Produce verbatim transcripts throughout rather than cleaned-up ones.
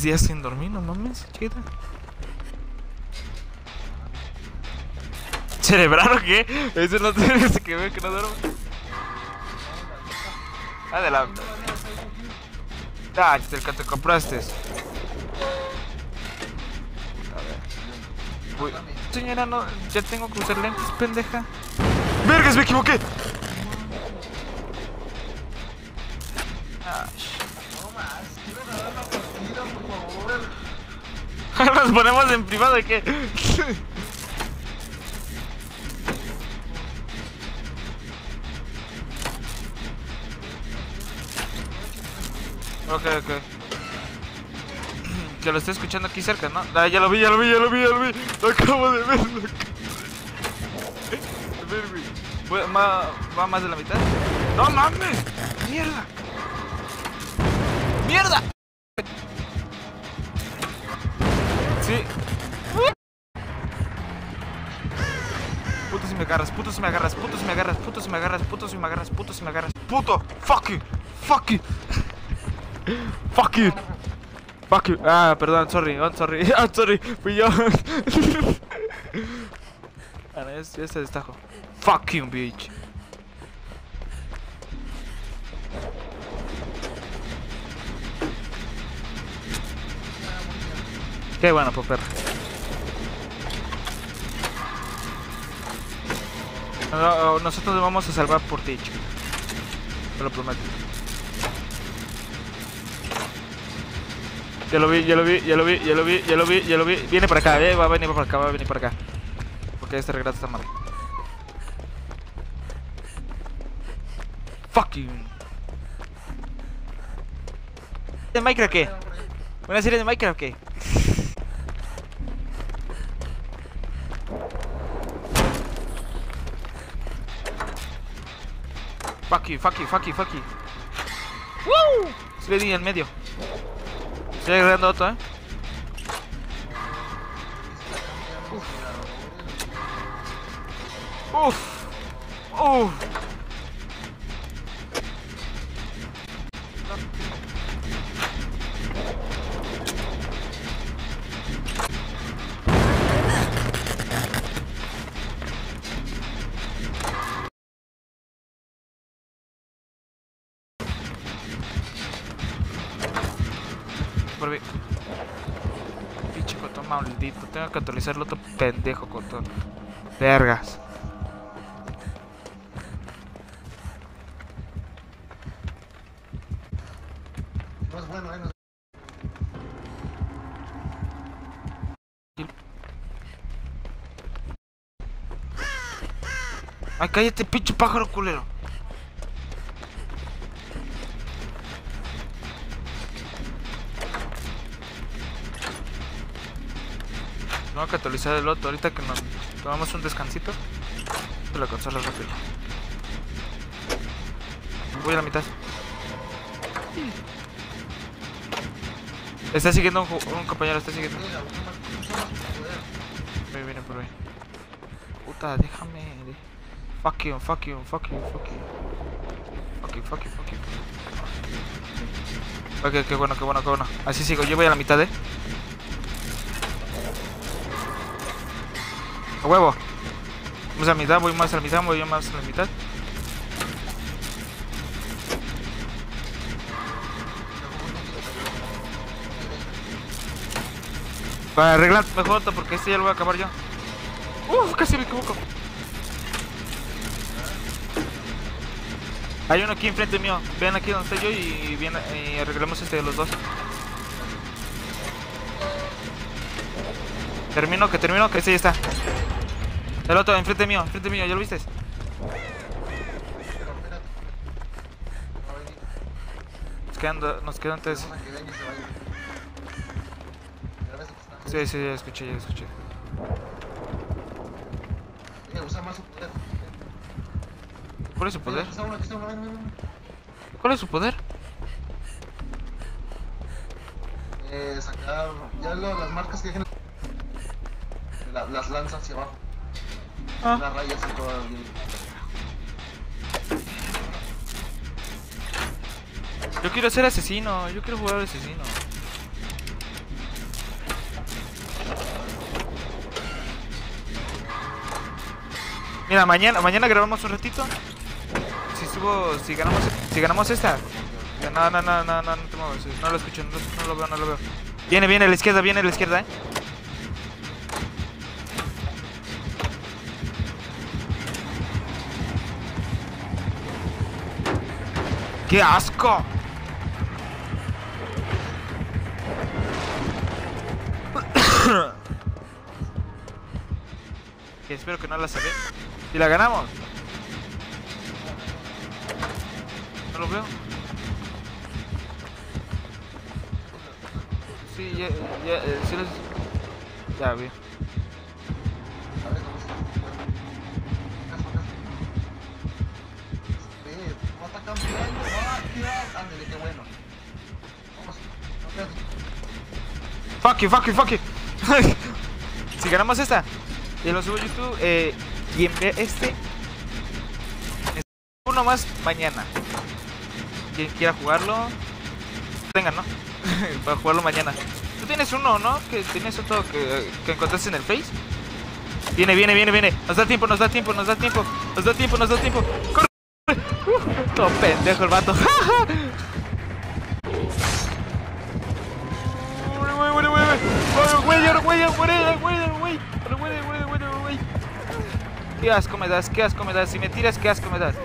días sin dormir, no mames, chiquita. ¿Cerebral o qué? Eso no tiene que ver que no duermo. Ah, de la... Ah, el que te compraste. A ver. Uy. Señora, no, ya tengo que usar lentes, pendeja. ¡Vergas, me equivoqué! Ah, nos ponemos en privado de qué. Ok, ok. Que lo estoy escuchando aquí cerca, ¿no? Ah, ya lo vi, ya lo vi, ya lo vi, ya lo vi. Lo acabo de ver. ¿Va, ¿Va más de la mitad? ¡No mames! ¡Mierda! ¡Mierda! Sí. Puto si me agarras, puto si me agarras, puto si me agarras, puto si me agarras, puto si me agarras, puto si me agarras, puto, fuck you, fuck you, fuck you, fuck you. Ah, perdón, sorry, I'm sorry, I'm sorry, fui yo. Bueno, ya se destajo. Fuck you, bitch. Qué bueno, Popper. No, no, nosotros nos vamos a salvar por ti, chico. Te lo prometo. Ya lo vi, ya lo vi, ya lo vi, ya lo vi, ya lo vi, ya lo vi. Viene para acá, eh, va a venir para acá, va a venir para acá. Porque este regreso está mal. Fuck you. ¿De Minecraft qué? ¿Una serie de Minecraft qué? Fuck you, fuck you, fuck you, fuck you. ¡Woo! Se le di en medio. Estoy agregando otro, eh. Uf. Uf. Uf. Por mí. Pinche cotón maldito. Tengo que actualizar el otro pendejo cotón. Vergas. No es bueno, eh. No es... Ay, cállate, pinche pájaro culero. Tengo que actualizar el otro. Ahorita que nos tomamos un descansito de la consola rápido. Voy a la mitad. Está siguiendo un, un compañero, está siguiendo. Viene, viene por ahí. Puta, déjame. Fuck you, fuck you, fuck you, fuck you. Fuck you, fuck you, fuck you. Ok, qué bueno, qué bueno, qué bueno. Así sigo, yo voy a la mitad, eh. A huevo. Vamos a la mitad, voy más a la mitad, voy yo más a la mitad. Para arreglar mejor porque este ya lo voy a acabar yo. Uf, casi me equivoco. Hay uno aquí enfrente mío. Vean aquí donde estoy yo y, bien, y arreglamos este de los dos. Termino, que termino, que este ya está. El otro, enfrente mío, enfrente mío, ¿ya lo viste? Nos quedan, nos quedan tres. Sí, sí, ya escuché, ya escuché. ¿Cuál es su poder? ¿Cuál es su poder? Eh, sacar ya lo, las marcas que dejen la, las lanzas hacia abajo. Ah. Las rayas y todo. Yo quiero ser asesino, yo quiero jugar asesino. Mira, mañana, mañana grabamos un ratito. Si subo, si ganamos, si ganamos esta. No, no, no, no, no, no te muevas. No lo escucho, no, no lo veo, no lo veo. Viene, viene a la izquierda, viene a la izquierda, eh. ¡Qué asco! Que espero que no la saque. ¿Y la ganamos? No lo veo. Sí, ya, ya, eh, sí los... Ya vi. Fuck you, fuck you, fuck you. Si ganamos esta, y lo subo a YouTube, eh, quien ve este, uno más mañana. Quien quiera jugarlo, tengan, ¿no? Para jugarlo mañana. Tú tienes uno, ¿no? Que tienes otro que, que encontraste en el Face. Viene, viene, viene, viene. Nos da tiempo, nos da tiempo, nos da tiempo. Nos da tiempo, nos da tiempo. ¡Corre! Uh, todo pendejo el vato. Qué asco me das, qué asco me das. Si me tiras, qué asco me das.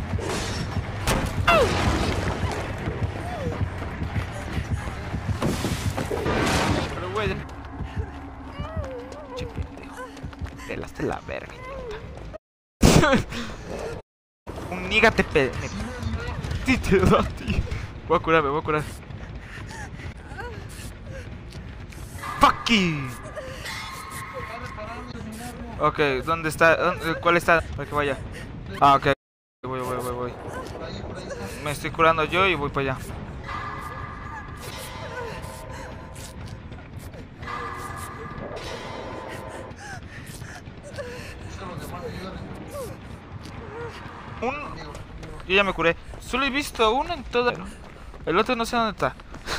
Pero güey, che pendejo, pelaste la verga, idiota. Un niga te pe... Sí te da, tío. Voy a curar, me voy a curar. Fuck you. Ok, ¿dónde está? ¿Dónde, ¿Cuál está? Para que vaya. Ah, ok. Voy, voy, voy, voy. Me estoy curando yo y voy para allá. Un... Yo ya me curé. Solo he visto uno en toda... El otro no sé dónde está.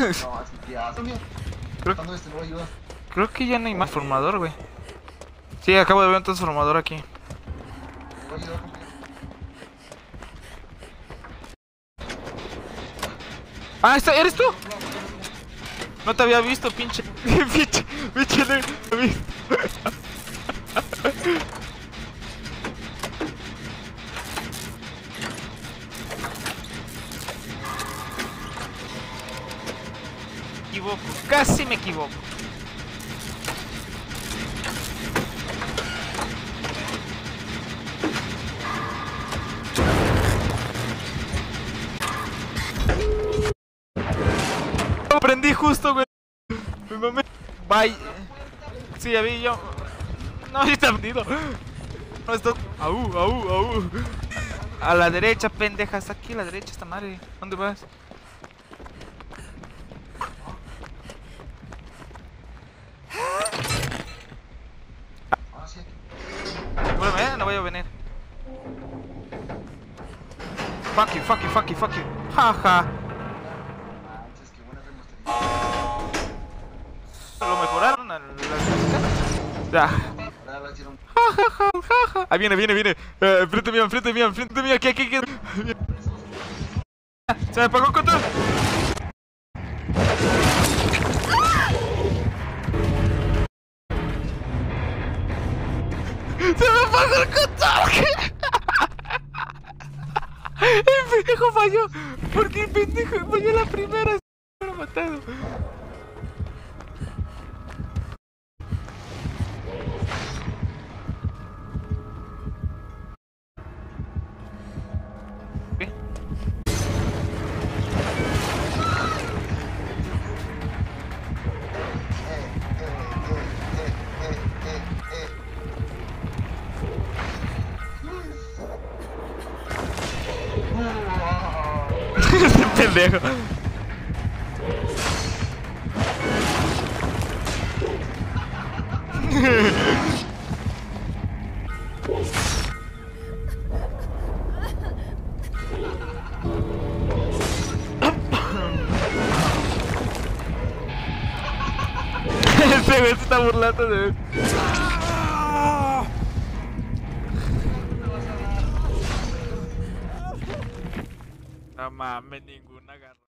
Creo... Creo que ya no hay más formador, güey. Sí, acabo de ver un transformador aquí. Ah, ¿está? ¿Eres tú? No te había visto, pinche. pinche, pinche, no te había visto. Me equivoco, casi me equivoco. Aprendí justo, güey. Mi mamá. Bye. Sí, ya vi yo. No, ya está vendido. No, esto. Aú, aú, aú. A la derecha, pendeja. Está aquí a la derecha esta madre. ¿Dónde vas? Bueno, eh, no voy a venir. Fuck you, fuck you, fuck you, fuck you. Jaja. Lo mejoraron a las músicas. Ya. Ah, viene, viene, viene. Eh, enfrente mío, enfrente mío, enfrente mío. Aquí, aquí, aquí. Se me apagó el control. Se me apagó el control. El pendejo falló. Porque el pendejo falló la primera. Se me ha matado. Pendejo. Este güey se está burlando de... No mames, ninguna agarró.